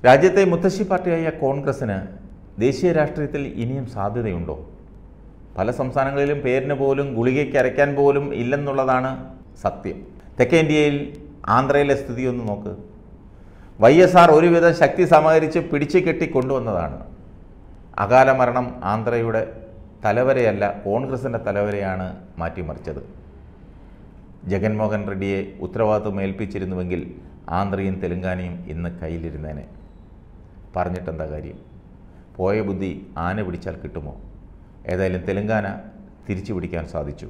രാജ്യത്തെ മുത്തശ്ശി പാർട്ടിയായ കോൺഗ്രസിന് ദേശീയ രാഷ്ട്രീയത്തിൽ ഇനിയും സാധ്യതയുണ്ടോ? പല സംസ്ഥാനങ്ങളിലും പേരിന് പോലും ഗുളികയ്ക്ക് അരയ്ക്കാൻ പോലും ഇല്ലെന്നുള്ളതാണ് സത്യം. തെക്കേ ഇന്ത്യയിൽ ആന്ധ്രയിലെ സ്ഥിതി ഒന്ന് നോക്ക്. YSR ഒരുവിധം ശക്തി സമാഹരിച്ച് പിടിച്ചു കെട്ടി കൊണ്ടുവന്നതാണ്. അകാല മരണം ആന്ധ്രയുടെ തലവരെയല്ല, കോൺഗ്രസിൻ്റെ തലവരെയാണ് മാറ്റിമറിച്ചത്. ജഗൻമോഹൻ റെഡ്ഡിയെ ഉത്തരവാദിത്വം ഏൽപ്പിച്ചിരുന്നുവെങ്കിൽ ആന്ധ്രയും തെലുങ്കാനയും ഇന്ന് കയ്യിലിരുന്നേനെ. പറഞ്ഞിട്ടെന്താ കാര്യം? പോയ ബുദ്ധി ആന പിടിച്ചാൽ കിട്ടുമോ? ഏതായാലും തെലുങ്കാന തിരിച്ചു പിടിക്കാൻ സാധിച്ചു.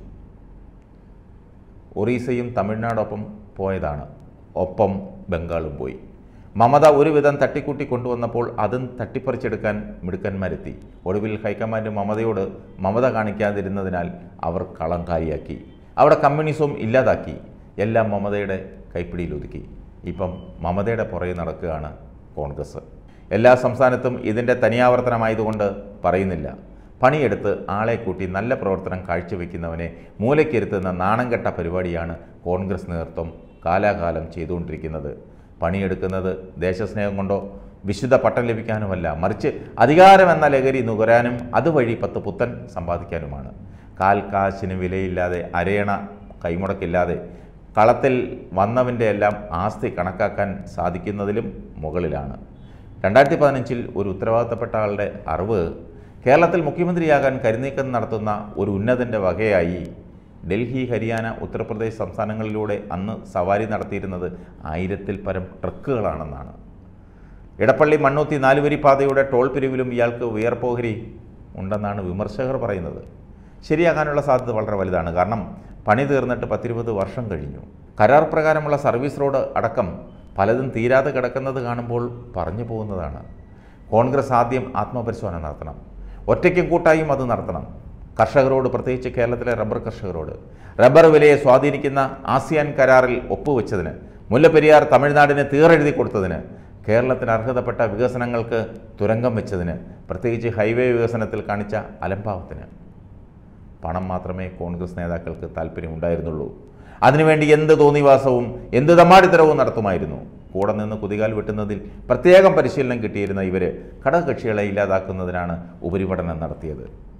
ഒറീസയും തമിഴ്നാടൊപ്പം പോയതാണ്, ഒപ്പം ബംഗാളും പോയി. മമത ഒരുവിധം തട്ടിക്കൂട്ടി കൊണ്ടുവന്നപ്പോൾ അതും തട്ടിപ്പറിച്ചെടുക്കാൻ മിടുക്കന്മാരെത്തി. ഒടുവിൽ ഹൈക്കമാൻഡ് മമതയോട് മമത കാണിക്കാതിരുന്നതിനാൽ അവർ കളങ്കാരിയാക്കി. അവിടെ കമ്മ്യൂണിസവും ഇല്ലാതാക്കി. എല്ലാം മമതയുടെ കൈപ്പിടിയിലൊതുക്കി. ഇപ്പം മമതയുടെ പുറകെ നടക്കുകയാണ് കോൺഗ്രസ്. എല്ലാ സംസ്ഥാനത്തും ഇതിൻ്റെ തനിയാവർത്തനമായതുകൊണ്ട് പറയുന്നില്ല. പണിയെടുത്ത് ആളെ കൂട്ടി നല്ല പ്രവർത്തനം കാഴ്ചവെക്കുന്നവനെ മൂലയ്ക്കിരുത്തുന്ന നാണംകെട്ട പരിപാടിയാണ് കോൺഗ്രസ് നേതൃത്വം കാലാകാലം ചെയ്തുകൊണ്ടിരിക്കുന്നത്. പണിയെടുക്കുന്നത് ദേശസ്നേഹം കൊണ്ടോ വിശുദ്ധ പട്ടം ലഭിക്കാനുമല്ല, മറിച്ച് അധികാരമെന്ന ലഹരി നുകരാനും അതുവഴി 10 പുത്തൻ സമ്പാദിക്കാനുമാണ്. കാശിന് വിലയില്ലാതെ, അരയണ കൈമുടക്കില്ലാതെ കളത്തിൽ വന്നവൻ്റെ എല്ലാം ആസ്തി കണക്കാക്കാൻ സാധിക്കുന്നതിലും മുകളിലാണ്. 2015 ഒരു ഉത്തരവാദിത്തപ്പെട്ട ആളുടെ അറിവ് കേരളത്തിൽ മുഖ്യമന്ത്രിയാകാൻ കരുനീക്കം നടത്തുന്ന ഒരു ഉന്നതൻ്റെ വകയായി ഡൽഹി, ഹരിയാന, ഉത്തർപ്രദേശ് സംസ്ഥാനങ്ങളിലൂടെ അന്ന് സവാരി നടത്തിയിരുന്നത് 1000-ൽ പരം ട്രക്കുകളാണെന്നാണ്. ഇടപ്പള്ളി മണ്ണൂത്തി 4 വരി പാതയുടെ ടോൾ പിരിവിലും ഇയാൾക്ക് വിയർപ്പോഹരി ഉണ്ടെന്നാണ് വിമർശകർ പറയുന്നത്. ശരിയാകാനുള്ള സാധ്യത വളരെ വലുതാണ്. കാരണം പണി തീർന്നിട്ട് 10-20 വർഷം കഴിഞ്ഞു. കരാർ പ്രകാരമുള്ള സർവീസ് റോഡ് അടക്കം പലതും തീരാതെ കിടക്കുന്നത് കാണുമ്പോൾ പറഞ്ഞു പോകുന്നതാണ്. കോൺഗ്രസ് ആദ്യം ആത്മപരിശോധന നടത്തണം. ഒറ്റയ്ക്കും കൂട്ടായും അത് നടത്തണം. കർഷകരോട്, പ്രത്യേകിച്ച് കേരളത്തിലെ റബ്ബർ കർഷകരോട്, റബ്ബർ വിലയെ സ്വാധീനിക്കുന്ന ആസിയാൻ കരാറിൽ ഒപ്പുവെച്ചതിന്, മുല്ലപ്പെരിയാർ തമിഴ്നാടിന് തീറെഴുതി കൊടുത്തതിന്, കേരളത്തിന് അർഹതപ്പെട്ട വികസനങ്ങൾക്ക് തുരങ്കം വെച്ചതിന്, പ്രത്യേകിച്ച് ഹൈവേ വികസനത്തിൽ കാണിച്ച അലംഭാവത്തിന് പണം മാത്രമേ കോൺഗ്രസ് നേതാക്കൾക്ക് താല്പര്യമുണ്ടായിരുന്നുള്ളൂ. അതിനുവേണ്ടി എന്ത് തോന്നിവാസവും എന്ത് തമ്മാടിത്തരവും നടത്തുമായിരുന്നു. കൂടെ നിന്ന് കുതികാൽ വെട്ടുന്നതിൽ പ്രത്യേകം പരിശീലനം കിട്ടിയിരുന്ന ഇവർ ഘടകകക്ഷികളെ ഇല്ലാതാക്കുന്നതിനാണ് ഉപരിപഠനം നടത്തിയത്.